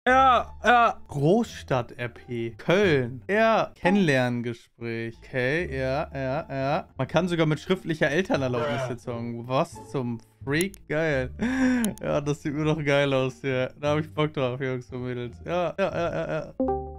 Ja, ja. Großstadt-RP. Köln. Ja. Kennenlerngespräch. Okay, ja, ja, ja. Man kann sogar mit schriftlicher Elternerlaubnis jetzt sagen. Was zum Freak? Geil. Ja, das sieht mir doch geil aus hier. Da habe ich Bock drauf, Jungs und Mädels. Ja, ja, ja, ja, ja.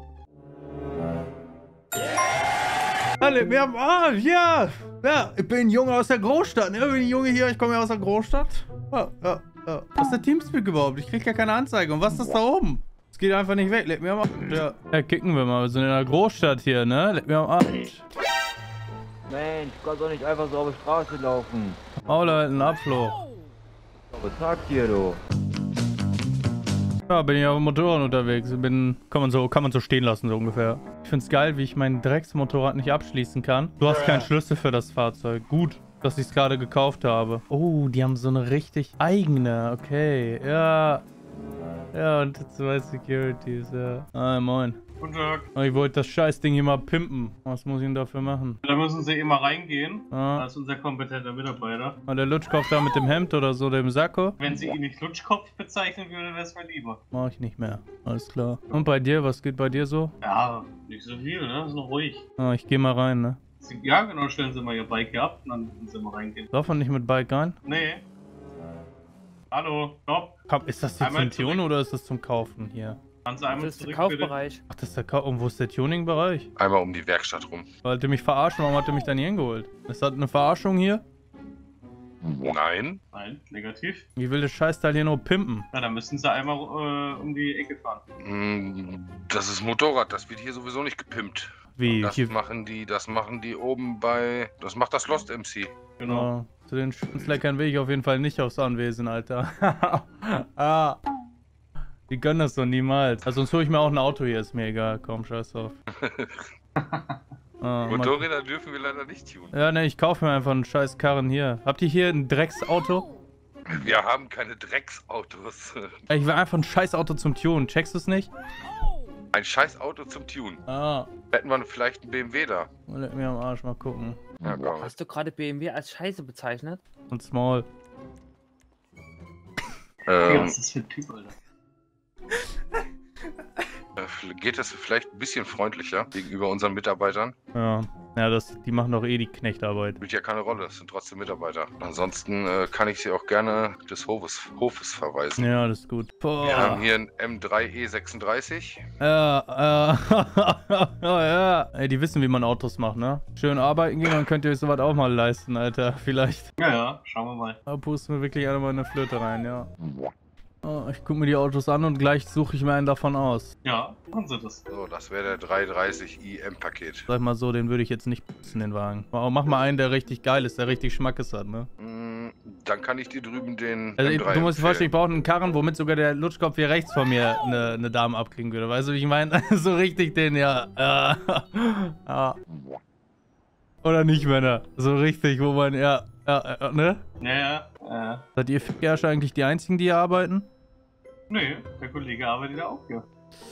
Alle, wir haben, ja. Ja, ich bin ein Junge aus der Großstadt. Ne? Ich bin ein Junge hier, ich komme ja aus der Großstadt. Ja, ja, ja. Was ist der Teamspeak überhaupt? Ich krieg ja keine Anzeige. Und was ist das da oben? Es geht einfach nicht weg. Leg mir am Arsch. Ja. Ja, kicken wir mal. Wir sind in der Großstadt hier, ne? Leg mir am Arsch. Mensch, du kannst doch nicht einfach so auf die Straße laufen. Maul halten, Abflug. Was sagt ihr, du? Ja, bin ich auf dem Motorrad unterwegs. Kann man so stehen lassen, so ungefähr. Ich find's geil, wie ich mein Drecksmotorrad nicht abschließen kann. Du hast keinen Schlüssel für das Fahrzeug. Gut, dass ich es gerade gekauft habe. Oh, die haben so eine richtig eigene. Okay, ja. Ja, und 2 Securities, ja. Ah, moin. Guten Tag. Ich wollte das Scheißding hier mal pimpen. Was muss ich denn dafür machen? Da müssen Sie immer reingehen. Ah. Das ist unser kompetenter Mitarbeiter. Und der Lutschkopf da mit dem Hemd oder so, dem Sakko? Wenn Sie ihn nicht Lutschkopf bezeichnen würden, wäre es mir lieber. Mach ich nicht mehr. Alles klar. Und bei dir? Was geht bei dir so? Ja, nicht so viel, ne? Ist noch ruhig. Ah, ich geh mal rein, ne? Ja, genau, stellen Sie mal Ihr Bike hier ab und dann müssen Sie mal reingehen. Darf man nicht mit Bike rein? Nee. Hallo, stopp. Ist das die Einmal Funktion oder ist das zum Kaufen hier? Kannst du einmal Das ist der zurück, bitte? Kaufbereich. Ach, das ist der Und wo ist der Tuning-Bereich? Einmal um die Werkstatt rum. Wollte mich verarschen? Warum hat er mich dann hier hingeholt? Ist das eine Verarschung hier? Nein. Nein, negativ. Wie will das Scheißteil hier nur pimpen? Na, dann müssen Sie einmal um die Ecke fahren. Das ist Motorrad, das wird hier sowieso nicht gepimpt. Wie? Das Hier, machen die oben bei... Das macht das Lost MC. Genau. zu den Schunzleckern will ich auf jeden Fall nicht aufs Anwesen, Alter. Ah. Die gönnen das doch niemals. Also sonst hole ich mir auch ein Auto hier, ist mir egal. Komm, scheiß drauf. Motorräder dürfen wir leider nicht tunen. Ja, ne, ich kaufe mir einfach einen scheiß Karren hier. Habt ihr hier ein Drecksauto? Wir haben keine Drecksautos. Ich will einfach ein scheiß Auto zum Tunen. Checkst du es nicht? Ein scheiß Auto zum Tunen. Ah. Hätten wir vielleicht einen BMW da. Leck mir am Arsch, mal gucken. Ja, komm. Hast du gerade BMW als Scheiße bezeichnet? Und Small. Was ist das für ein Typ, Alter? Geht das vielleicht ein bisschen freundlicher gegenüber unseren Mitarbeitern? Ja. Ja, die machen doch eh die Knechtarbeit. Spielt ja keine Rolle, das sind trotzdem Mitarbeiter. Ansonsten kann ich sie auch gerne des Hofes verweisen. Ja, das ist gut. Boah. Wir haben hier einen M3E36. Ja, ja. Ey, die wissen, wie man Autos macht, ne? Schön arbeiten gehen, dann könnt ihr euch sowas auch mal leisten, Alter. Vielleicht. Ja, ja, schauen wir mal. Da pusten wir wirklich einmal eine Flöte rein, ja. Oh, ich guck mir die Autos an und gleich suche ich mir einen davon aus. Ja, machen Sie das. So, das wäre der 330i M-Paket. Sag mal so, den würde ich jetzt nicht putzen, den Wagen. Aber mach mal einen, der richtig geil ist, der richtig Schmackes hat, ne? Dann kann ich dir drüben den Also, M3 du musst dir vorstellen, ich empfehlen. brauche einen Karren, womit sogar der Lutschkopf hier rechts von mir eine Dame abkriegen würde. Weißt du, wie ich meine? So richtig den, ja. Ja. Oder nicht, Männer? So richtig, wo man, ja, ne? Ja, ja. Seid ihr Fickersche eigentlich die einzigen, die hier arbeiten? Nee, der Kollege arbeitet ja auch hier.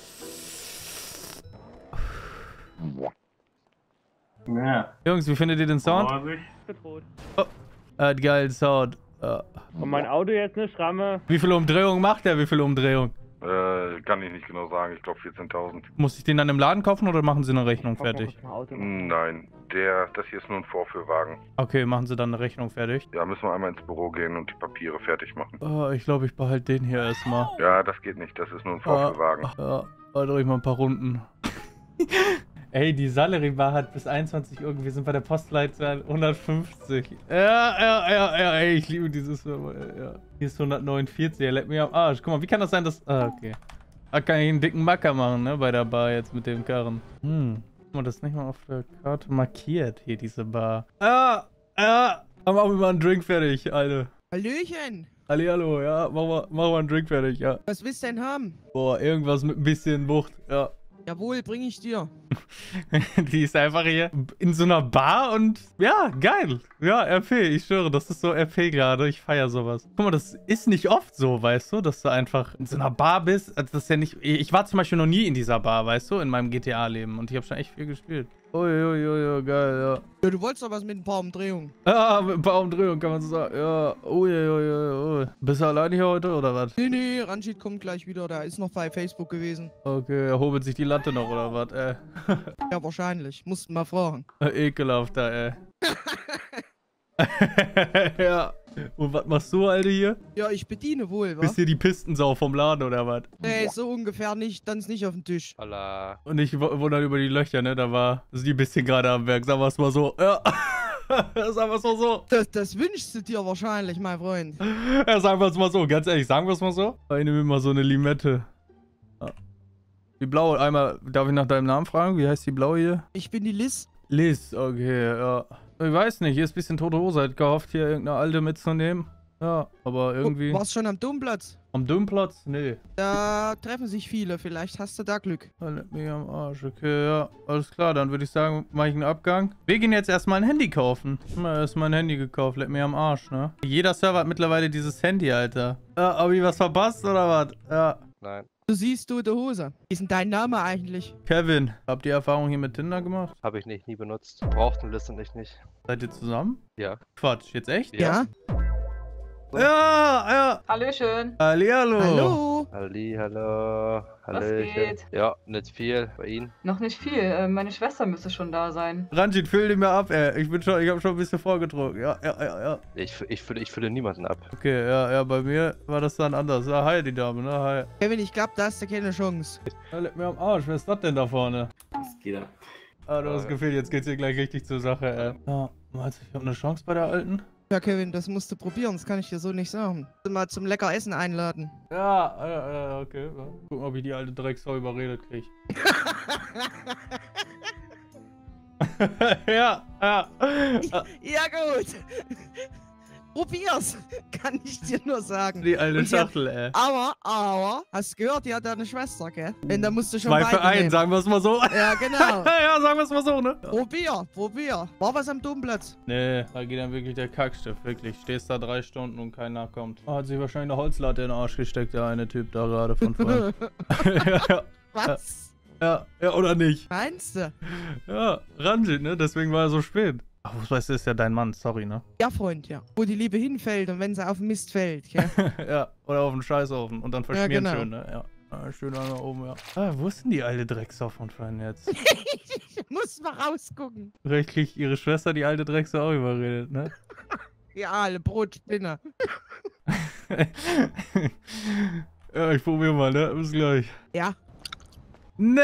Ja. Jungs, wie findet ihr den Sound? Vorsicht. Oh, er hat geilen Sound. Und mein Auto jetzt eine Schramme. Wie viele Umdrehungen macht er? Wie viele Umdrehungen? Kann ich nicht genau sagen. Ich glaube 14.000. Muss ich den dann im Laden kaufen oder machen sie eine Rechnung fertig? Nein, das hier ist nur ein Vorführwagen. Okay, machen sie dann eine Rechnung fertig. Ja, müssen wir einmal ins Büro gehen und die Papiere fertig machen. Oh, ich glaube, ich behalte den hier erstmal. Ja, das geht nicht. Das ist nur ein Vorführwagen. Ja, drück ich mal ein paar Runden. Ey, die Salary-Bar hat bis 21 Uhr. Wir sind bei der Postleitzahl 150. Ja, ey, ich liebe dieses Firma. Ja. Hier ist 149, er leck mir am Arsch. Guck mal, wie kann das sein, dass... okay. Da kann ich einen dicken Macker machen, ne, bei der Bar jetzt mit dem Karren. Guck mal, das ist nicht mal auf der Karte markiert, hier, diese Bar. Ja, dann machen wir mal einen Drink fertig, Alter. Hallöchen! Hallihallo, ja, machen wir einen Drink fertig, ja. Was willst du denn haben? Boah, irgendwas mit ein bisschen Wucht, ja. Jawohl, bring ich dir. Die ist einfach hier in so einer Bar und ja, geil. Ja, RP, ich schwöre, das ist so RP gerade. Ich feiere sowas. Guck mal, das ist nicht oft so, weißt du, dass du einfach in so einer Bar bist. Also das ist ja nicht. Ich war zum Beispiel noch nie in dieser Bar, weißt du, in meinem GTA-Leben. Und ich habe schon echt viel gespielt. Uiuiui, geil, ja. Ja, du wolltest doch was mit ein paar Umdrehungen. Ja, mit ein paar Umdrehungen kann man so sagen. Ja, uiuiui. Bist du alleine hier heute oder was? Nee, Ranjit kommt gleich wieder. Der ist noch bei Facebook gewesen. Okay, er hobelt sich die Latte noch oder was, Ja, wahrscheinlich. Mussten mal fragen. Ekelhaft da, Ja. Und was machst du, Alter, hier? Ja, ich bediene wohl, wa? Bist hier die Pistensau vom Laden oder was? Nee, so ungefähr nicht. Dann ist nicht auf dem Tisch. Holla. Und ich wundere über die Löcher, ne? Da ist die bisschen gerade am Werk. Sagen wir es mal so. Ja. Sagen wir es mal so. Das wünschst du dir wahrscheinlich, mein Freund. Ja, sagen wir es mal so. Ganz ehrlich, sagen wir es mal so. Ich nehme mal so eine Limette. Ja. Die blaue, einmal, darf ich nach deinem Namen fragen? Wie heißt die blaue hier? Ich bin die Liz. Liz, okay, ja. Ich weiß nicht, hier ist ein bisschen tote Hose. Hätte gehofft, hier irgendeine alte mitzunehmen. Ja, aber irgendwie. Warst schon am Domplatz? Am Dömplatz? Nee. Da treffen sich viele. Vielleicht hast du da Glück. Leck mich am Arsch. Okay, ja. Alles klar, dann würde ich sagen, mache ich einen Abgang. Wir gehen jetzt erstmal ein Handy kaufen. Mal erstmal ein Handy gekauft. Leck mich am Arsch, ne? Jeder Server hat mittlerweile dieses Handy, Alter. Ja, hab ich was verpasst oder was? Ja. Nein, Du siehst tote Hose. Wie ist denn dein Name eigentlich? Kevin, habt ihr Erfahrung hier mit Tinder gemacht? Habe ich nicht, nie benutzt. Braucht eine Liste nicht. Seid ihr zusammen? Ja. Quatsch, jetzt echt? Ja? Ja. Hallöchen. Hallihallo. Hallo? Halli, hallo. Hallöchen. geht? Ja, nicht viel. Bei Ihnen? Noch nicht viel. Meine Schwester müsste schon da sein. Ranjit, füll den mir ab, ey. Ich habe schon ein bisschen vorgetrunken. Ja. Ich fülle niemanden ab. Okay, ja, bei mir war das dann anders. Ah, hi, die Dame, ne? Hi. Kevin, ich glaube, da hast du keine Chance. Ja, leck mir am Arsch. Wer ist das denn da vorne? Was geht ab? Ah, du hast Gefühl, jetzt geht's hier gleich richtig zur Sache, ey. Ja, meinst du, ich habe eine Chance bei der Alten? Ja, Kevin, das musst du probieren. Das kann ich dir so nicht sagen. Mal zum lecker Essen einladen. Ja, okay. Ja. Gucken, ob ich die alte Drecksau überredet krieg. Ja. Ja, gut. Probier's. Kann ich dir nur sagen. Die alte Und sie hat- Schachtel, ey. Aber, hast du gehört, die hat deine Schwester, gell? Denn da musst du schon 2 für 1, weiternehmen. sagen wir es mal so. Ja, genau. Ja, sagen wir es mal so, ne? Probier. War was am Domplatz? Nee, da geht dann wirklich der Kackstift, wirklich. Stehst da 3 Stunden und keiner kommt. Oh, hat sich wahrscheinlich eine Holzlatte in den Arsch gesteckt, der eine Typ da gerade von vorne. Was? Ja, oder nicht? Meinst du? Ja, Ranjit, ne? Deswegen war er so spät. Ach, was weißt du, ist ja dein Mann, sorry, ne? Ja, Freund, ja. Wo die Liebe hinfällt und wenn sie auf den Mist fällt, gell? Ja, oder auf den Scheißhaufen und dann verschmieren genau. schön, ne? Ja. Schön nach oben, ja. Ah, wo ist denn die alte Drecksau von vorhin jetzt? Ich muss mal rausgucken. Rechtlich ihre Schwester, die alte Drecksau, auch überredet, ne? Ja, alle Brotspinner. Ja, ich probier mal, ne? Bis gleich. Ja. Nee!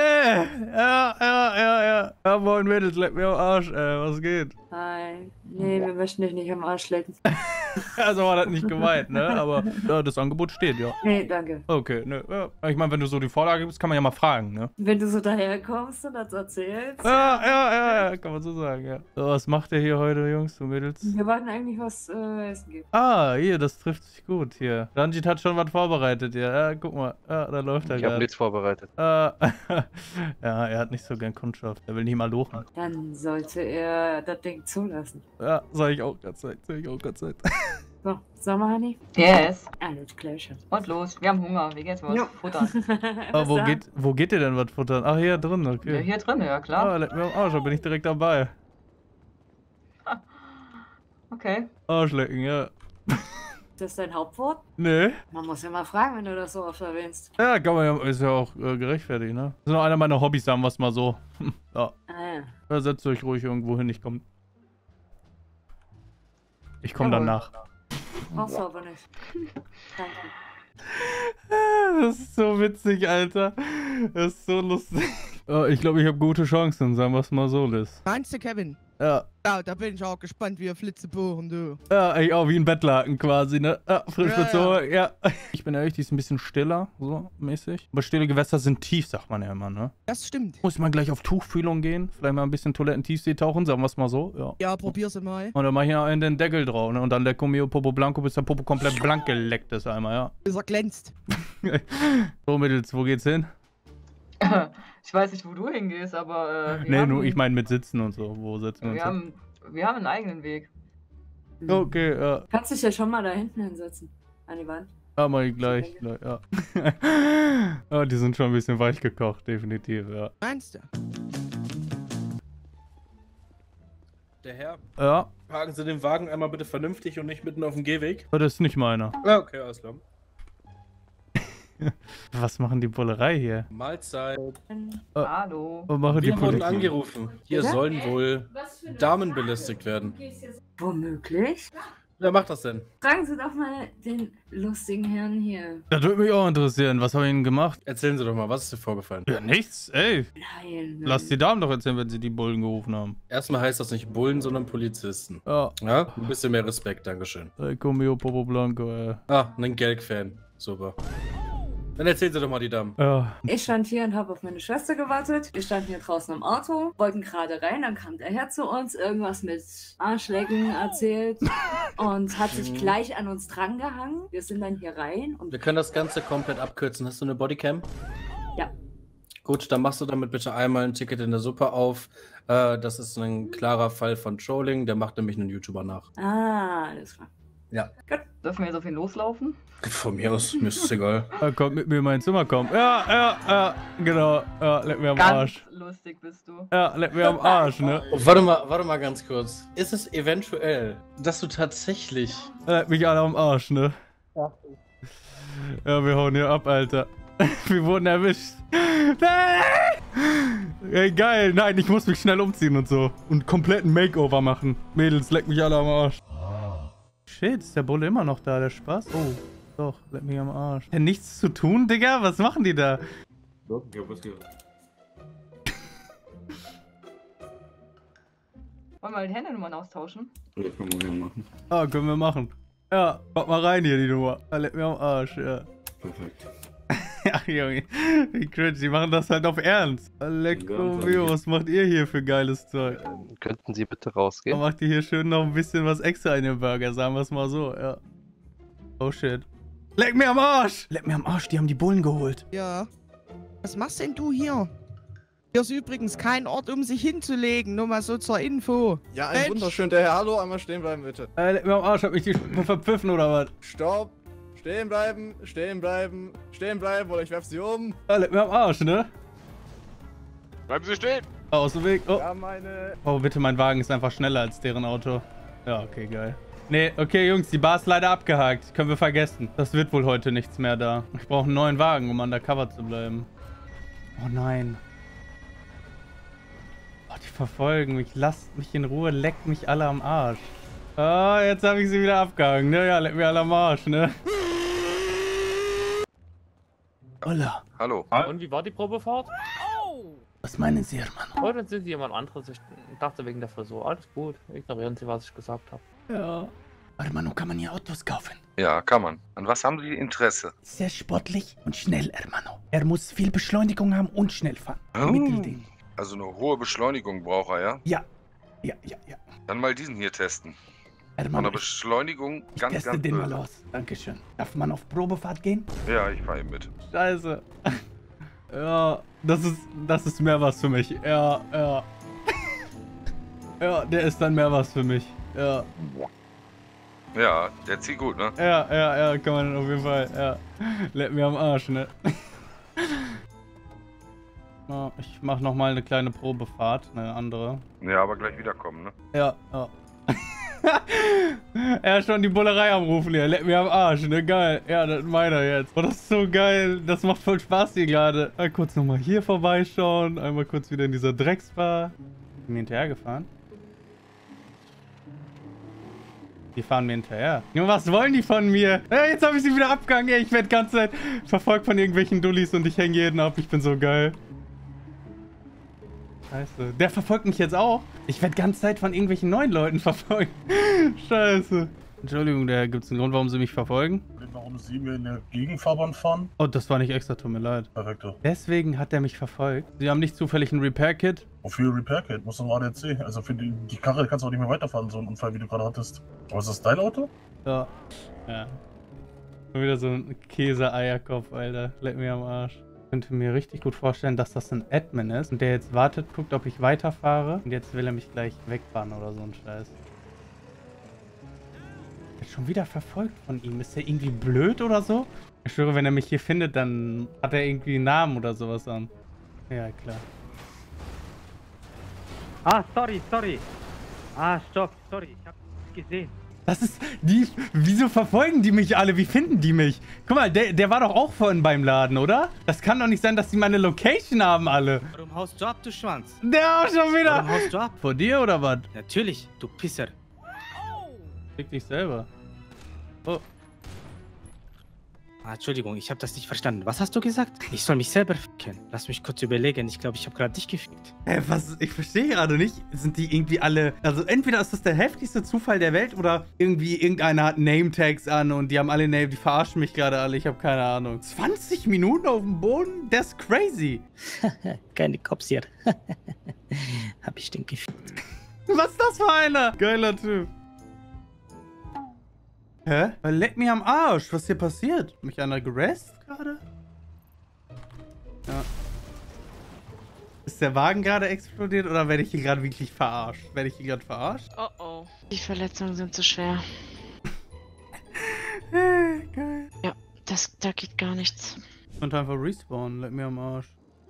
Ja. Ja, moin Mädels, leck mir am Arsch, was geht? Nein, nee, wir möchten dich nicht am Arsch lecken. Also war das nicht gemeint, ne? Aber ja, das Angebot steht, ja. Nee, danke. Okay, ne. Ja. Ich meine, wenn du so die Vorlage gibst, kann man ja mal fragen, ne? Wenn du so daherkommst und das erzählst. Ja, kann man so sagen, ja. So, was macht ihr hier heute, Jungs und Mädels? Wir wollten eigentlich was essen geben. Ah, hier, das trifft sich gut hier. Ranjit hat schon was vorbereitet, ja. Guck mal. Ja, da läuft er Ich habe gerade. nichts vorbereitet. Ja, er hat nicht so gern Kundschaft. Er will nicht mal lochen. Dann sollte er das Ding zulassen. Ja, sag ich auch ganz Zeit. So, Sommerhoney? Yes. Alles klar schon. Und los. Wir haben Hunger. Wie geht's was? Jo. Futtern. Ah, wo geht ihr denn was futtern? Ach, hier drin, Ja, okay. hier drin, ja klar. Ah, leck mir am Arsch, da bin ich direkt dabei. Okay. Arschlecken, ja. Ist das dein Hauptwort? Nee. Man muss ja mal fragen, wenn du das so oft erwähnst. Ja, kann man ja, ist ja auch gerechtfertigt, ne? Das ist noch einer meiner Hobbys, sagen wir es mal so. Ja. Ah ja. Ja, setzt euch ruhig irgendwo hin, ich komm danach. Brauchst du aber nicht. Danke. Das ist so witzig, Alter. Das ist so lustig. Ich glaube, ich habe gute Chancen, sagen wir es mal so, Liz. Meinst du, Kevin? Ja. Ja, da bin ich auch gespannt, wie er Flitzebohren, du. Ja, ich auch wie ein Bettlaken quasi, ne? Ja, frisch Ja, bezogen, ja. Ich bin ehrlich, die ist ein bisschen stiller, so mäßig. Aber stille Gewässer sind tief, sagt man ja immer, ne? Das stimmt. Muss man gleich auf Tuchfühlung gehen, vielleicht mal ein bisschen Toilettentiefsee tauchen, sagen wir es mal so, ja. Ja, probier's mal. Und dann mach ich ja einen den Deckel drauf, ne? Und dann lecko mio Popo Blanco, bis der Popo komplett blank geleckt ist einmal, ja. Bis er glänzt. So, Mädels, wo geht's hin? Ich weiß nicht, wo du hingehst, aber Nee, nur ich meine mit Sitzen und so. Wo sitzen wir uns? wir haben einen eigenen Weg. Okay, ja. Kannst dich ja schon mal da hinten hinsetzen. An die Wand. Ja, mach ich gleich, ja. Ja, die sind schon ein bisschen weich gekocht, definitiv, ja. Meinst du? Der Herr, Ja, parken Sie den Wagen einmal bitte vernünftig und nicht mitten auf dem Gehweg. das ist nicht meiner. Ah, okay, alles klar. Was machen die Bullerei hier? Mahlzeit. Hallo. Was machen die Wir wurden Bullerei? angerufen. Hier Ja? sollen wohl Damen belästigt werden. Womöglich? Wer macht das denn? Fragen Sie doch mal den lustigen Herrn hier. Das würde mich auch interessieren. Was habe ich Ihnen gemacht? Erzählen Sie doch mal, was ist dir vorgefallen? Ja, nichts, ey. Nein. Lass die Damen doch erzählen, wenn sie die Bullen gerufen haben. Erstmal heißt das nicht Bullen, sondern Polizisten. Ja, Ja? Ein bisschen mehr Respekt, Dankeschön. Comio Popo Blanco, Ah, ein Gelk-Fan. Super. Dann erzählen Sie doch mal die Damen. Ja. Ich stand hier und habe auf meine Schwester gewartet. Wir standen hier draußen im Auto, wollten gerade rein, dann kam der Herr zu uns, irgendwas mit Arschlecken erzählt und hat sich gleich an uns drangehangen. Wir sind dann hier rein und Wir können das Ganze komplett abkürzen. Hast du eine Bodycam? Ja. Gut, dann machst du damit bitte einmal ein Ticket in der Suppe auf. Das ist ein klarer Fall von Trolling. Der macht nämlich einen YouTuber nach. alles klar. Ja. Dürfen wir jetzt auf ihn loslaufen? Von mir aus, mir ist es egal. Kommt mit mir in mein Zimmer, komm. Ja, genau. Ja, leck mir am Arsch. Ganz lustig bist du. Ja, leck mir am Arsch, ne? Oh, warte mal ganz kurz. Ist es eventuell, dass du tatsächlich... Leck mich alle am Arsch, ne? Ja, wir hauen hier ab, Alter. Wir wurden erwischt. Nein! Ey, geil. Nein, ich muss mich schnell umziehen und so. Und kompletten Makeover machen. Mädels, leck mich alle am Arsch. Shit, ist der Bulle immer noch da, der Spaß? Oh, doch, leck mich am Arsch. Ja, nichts zu tun, Digga? Was machen die da? Ja, was geht? Wollen wir mal die Handynummern austauschen? Ja, können wir gerne machen. Ah, können wir machen. Ja, mach mal rein hier, die Nummer. Ja, leck mir am Arsch, ja. Perfekt. Ja, Junge, wie cringe, die machen das halt auf Ernst. Elektromio, was macht ihr hier für geiles Zeug? Könnten Sie bitte rausgehen? Macht ihr hier schön noch ein bisschen was extra in den Burger, sagen wir es mal so, ja. Oh shit. Leck mir am Arsch! Leck mir am Arsch, die haben die Bullen geholt. Ja. Was machst denn du hier? Hier ist übrigens kein Ort, um sich hinzulegen. Nur mal so zur Info. Ja, ein Mensch. wunderschön. Der Herr, hallo, einmal stehen bleiben, bitte. Leck mir am Arsch, hab mich die verpfiffen oder was? Stopp. Stehen bleiben, stehen bleiben, stehen bleiben oder ich werf sie um. Leck mir am Arsch, ne? Bleiben Sie stehen! Aus dem Weg. Oh. Ja, meine... Oh, bitte, mein Wagen ist einfach schneller als deren Auto. Ja, okay, geil. Nee, okay, Jungs, die Bar ist leider abgehakt. Können wir vergessen. Das wird wohl heute nichts mehr da. Ich brauche einen neuen Wagen, um undercover zu bleiben. Oh nein. Oh, die verfolgen mich. Lasst mich in Ruhe. Leckt mich alle am Arsch. Oh, jetzt habe ich sie wieder abgehangen. Ne? Ja, leckt mich alle am Arsch, ne? Hola. Hallo. Und wie war die Probefahrt? Was meinen Sie, Hermann? Oh, dann sind Sie jemand anderes. Ich dachte wegen der Frisur. Alles gut. Ignorieren Sie, was ich gesagt habe. Ja. Hermano, kann man hier Autos kaufen? Ja, kann man. An was haben Sie Interesse? Sehr sportlich und schnell, Hermano. Er muss viel Beschleunigung haben und schnell fahren. Oh. Mittelding. Also eine hohe Beschleunigung braucht er, ja? Ja. Ja. Dann mal diesen hier testen. Von Hermano, der Beschleunigung ich ganz, teste ganz den mal böse. aus. Dankeschön. Darf man auf Probefahrt gehen? Ja, ich fahre ihm mit. Scheiße. Ja, das ist mehr was für mich. Ja. Ja, der ist dann mehr was für mich. Ja. Ja, der zieht gut, ne? Ja, kann man auf jeden Fall. Ja. Leck mir am Arsch, ne? Ja, ich mach nochmal eine kleine Probefahrt, eine andere. Ja, aber gleich wiederkommen, ne? Ja. Er ist schon die Bullerei am Rufen hier. Leck mir am Arsch, ne? Geil. Ja, das meint er jetzt. Oh, das ist so geil. Das macht voll Spaß hier gerade. Mal kurz nochmal hier vorbeischauen. Einmal kurz wieder in dieser Drecksbar. Sind mir hinterhergefahren? Die fahren mir hinterher. Junge, was wollen die von mir? Hey, jetzt habe ich sie wieder abgehangen. Ey, ich werde die ganze Zeit verfolgt von irgendwelchen Dullis und ich hänge jeden ab. Ich bin so geil. Scheiße. Der verfolgt mich jetzt auch. Ich werde die ganze Zeit von irgendwelchen neuen Leuten verfolgt. Scheiße. Entschuldigung, gibt es einen Grund, warum Sie mich verfolgen? Warum Sie mir in der Gegenfahrbahn fahren? Oh, das war nicht extra, tut mir leid. Perfekto. Deswegen hat er mich verfolgt. Sie haben nicht zufällig ein Repair-Kit? Wofür Repair-Kit? Muss doch ADAC. Also für die Karre kannst du auch nicht mehr weiterfahren, so ein Unfall, wie du gerade hattest. Aber ist das dein Auto? Ja. Schon wieder so ein Käse-Eierkopf, Alter. Leck mir am Arsch. könnte mir richtig gut vorstellen, dass das ein Admin ist und der jetzt wartet, guckt, ob ich weiterfahre und jetzt will er mich gleich wegfahren oder so ein Scheiß. Ich bin schon wieder verfolgt von ihm. Ist der irgendwie blöd oder so? Ich schwöre, wenn er mich hier findet, dann hat er irgendwie einen Namen oder sowas an. Ja, klar. Ah, sorry. Ah, stopp, sorry, ich hab's gesehen. Das ist die. Wieso verfolgen die mich alle? Wie finden die mich? Guck mal, der war doch auch vorhin beim Laden, oder? Das kann doch nicht sein, dass die meine Location haben alle. Warum haust du ab, du Schwanz? Der auch schon wieder. Warum haust du ab? Vor dir oder was? Natürlich, du Pisser. Fick dich selber. Oh. Ah, Entschuldigung, ich habe das nicht verstanden. Was hast du gesagt? Ich soll mich selber ficken. Lass mich kurz überlegen. Ich glaube, ich habe gerade dich gefickt. Was? Ich verstehe gerade nicht. Sind die irgendwie alle... Also entweder ist das der heftigste Zufall der Welt oder irgendwie irgendeiner hat Name-Tags an und die haben alle Name... Die verarschen mich gerade alle. Ich habe keine Ahnung. 20 Minuten auf dem Boden? Das ist crazy. Keine Cops hier. Hab ich den gefickt. Was ist das für einer? Geiler Typ. Hä? Leck mich am Arsch. Was ist hier passiert? Hat mich einer gerestet gerade? Ja. Ist der Wagen gerade explodiert oder werde ich hier gerade wirklich verarscht? Werde ich hier gerade verarscht? Oh oh. Die Verletzungen sind zu schwer. Geil. Ja, da geht gar nichts. Und einfach respawnen. Leck mir am Arsch.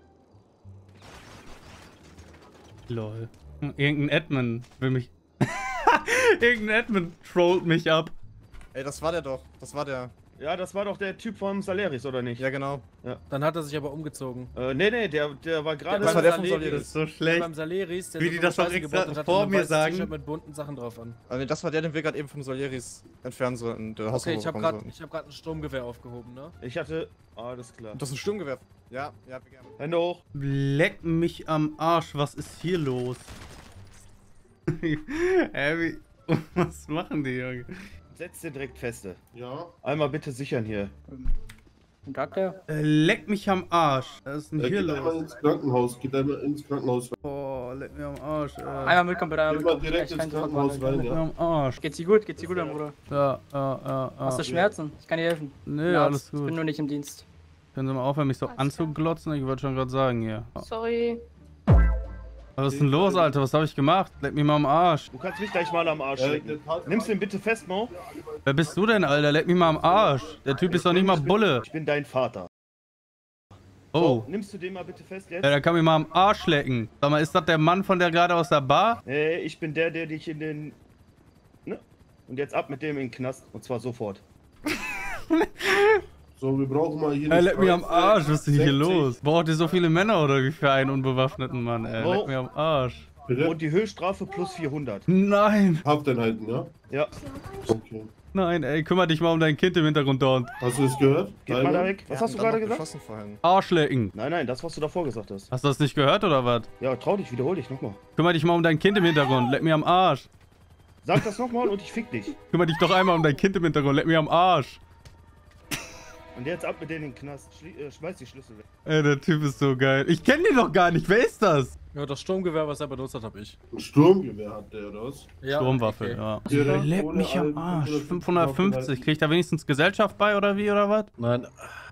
Lol. Irgendein Admin will mich... Irgendein Admin trollt mich ab. Ey, das war der doch. Das war der. Ja, das war doch der Typ vom Saleris, oder nicht? Ja, genau. Ja. Dann hat er sich aber umgezogen. Nee, der war gerade... Das war der vom Saleris. Das ist so schlecht. Beim Saleris, der wie die das auch extra vor mir sagen. Mit bunten Sachen drauf an. Also das war der, den wir gerade eben vom Saleris entfernen sollten. Okay, ich habe gerade ein Sturmgewehr aufgehoben, ne? Ich hatte... Alles klar. Das ist ein Sturmgewehr. Ja, gerne. Hände hoch. Leck mich am Arsch. Was ist hier los? Was machen die, Junge? Setz dir direkt feste. Ja. Einmal bitte sichern hier. Danke. Leck mich am Arsch. Was ist denn hier los? Einmal ins Krankenhaus. Geht einmal ins Krankenhaus. Oh, leck mich am Arsch. Einmal mitkommen, bitte. Geht mal direkt ins Krankenhaus rein, Leck mich ja. am Arsch. Geht's dir gut, mein Bruder? Ja. Hast du Schmerzen? Ich kann dir helfen. Nee, alles gut. Ich bin nur nicht im Dienst. Können Sie mal aufhören, mich so anzuglotzen? Ich wollte schon gerade sagen hier. Sorry. Was ist denn los, Alter? Was habe ich gemacht? Leck mich mal am Arsch. Du kannst mich gleich mal am Arsch lecken. Nimmst den bitte fest, Mo? Wer bist du denn, Alter? Leck mich mal am Arsch. Der Typ ist doch nicht mal Bulle. Ich bin dein Vater. Oh. So, nimmst du den mal bitte fest jetzt? Ja, der kann mich mal am Arsch lecken. Sag mal, ist das der Mann von der gerade aus der Bar? Nee, ich bin der dich in den... Ne? Und jetzt ab mit dem in den Knast. Und zwar sofort. So, wir brauchen mal hier... Leck mich am Arsch. Was ist denn hier los? Braucht ihr so viele Männer oder wie für einen unbewaffneten Mann, ey? Leck mich am Arsch. Bitte? Und die Höchststrafe plus 400. Nein. Hafteinheiten, ja? Ja. Okay. Nein, ey, kümmere dich mal um dein Kind im Hintergrund dort. Hast du das gehört? Geht mal da weg. Was hast du gerade gesagt? Arsch lecken. Nein, das, was du davor gesagt hast. Hast du das nicht gehört oder was? Ja, trau dich, wiederhol dich nochmal. Kümmere dich mal um dein Kind im Hintergrund. Leck mich am Arsch. Sag das nochmal und ich fick dich. Kümmere dich doch einmal um dein Kind im Hintergrund. Leck mich am Arsch. Und jetzt ab mit denen in den Knast. Schmeiß die Schlüssel weg. Ey, der Typ ist so geil. Ich kenne den doch gar nicht. Wer ist das? Ja, das Sturmgewehr, was er benutzt hat, hab ich. Ein Sturmgewehr hat der, oder was? Ja, Sturmwaffe, okay. ja. Direkt Leck ohne mich am allen Arsch. 550 550. Kriegt er wenigstens Gesellschaft bei oder wie, oder was? Nein.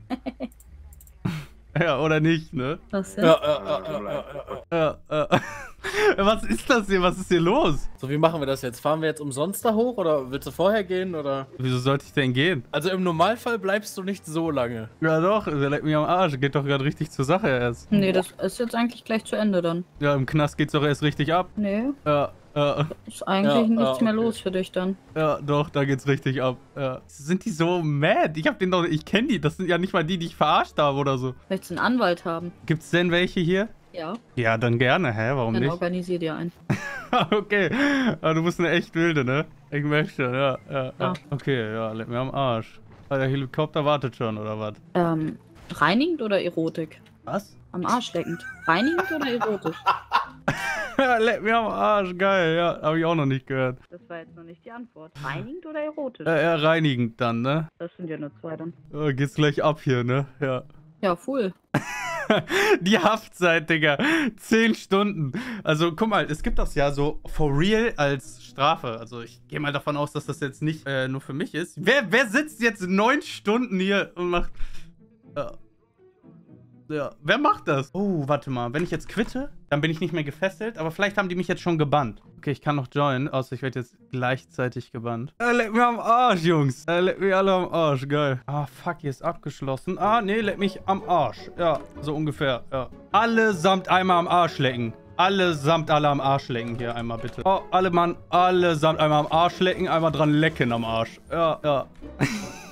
Ja, oder nicht, ne? Was denn? Ja. Was ist das hier? Was ist hier los? So, wie machen wir das jetzt? Fahren wir jetzt umsonst da hoch oder willst du vorher gehen oder? Wieso sollte ich denn gehen? Also im Normalfall bleibst du nicht so lange. Ja doch, der leckt mich am Arsch. Geht doch gerade richtig zur Sache erst. Nee, das ist jetzt eigentlich gleich zu Ende dann. Ja, im Knast geht's doch erst richtig ab. Nee, Ja, ist eigentlich nichts mehr los für dich dann. ja, doch, da geht's richtig ab. Ja. Sind die so mad? Ich kenne die. Das sind ja nicht mal die ich verarscht habe oder so. Möchtest du einen Anwalt haben? Gibt's denn welche hier? Ja, Ja, dann gerne. Hä, warum dann nicht? organisier dir einen. Okay, aber du bist eine echt wilde, ne? Ich merke schon, ja. Ja. Okay, ja, leck mir am Arsch. Ah, der Helikopter wartet schon, oder was? Reinigend oder Erotik? Was? Am Arsch leckend. Reinigend oder erotisch? Leck mir am Arsch, geil, ja, habe ich auch noch nicht gehört. Das war jetzt noch nicht die Antwort. Reinigend oder erotisch? Ja, reinigend dann, ne? Das sind ja nur zwei dann. Geht's gleich ab hier, ne? Ja. Ja, full. Die Haftzeit, Digga. 10 Stunden. Also, guck mal, es gibt das ja so for real als Strafe. Also, ich gehe mal davon aus, dass das jetzt nicht nur für mich ist. Wer sitzt jetzt 9 Stunden hier und macht... Ja. Wer macht das? Oh, warte mal. Wenn ich jetzt quitte, dann bin ich nicht mehr gefesselt. Aber vielleicht haben die mich jetzt schon gebannt. Okay, ich kann noch joinen, außer ich werde jetzt gleichzeitig gebannt. Leck mir am Arsch, Jungs. Leck mich alle am Arsch. Geil. Ah, fuck, hier ist abgeschlossen. Ah, nee, leck mich am Arsch. Ja, so ungefähr. Ja. Allesamt einmal am Arsch lecken. Allesamt alle am Arsch lecken hier einmal bitte. Oh, alle Mann, allesamt einmal am Arsch lecken, einmal dran lecken am Arsch. Ja, ja.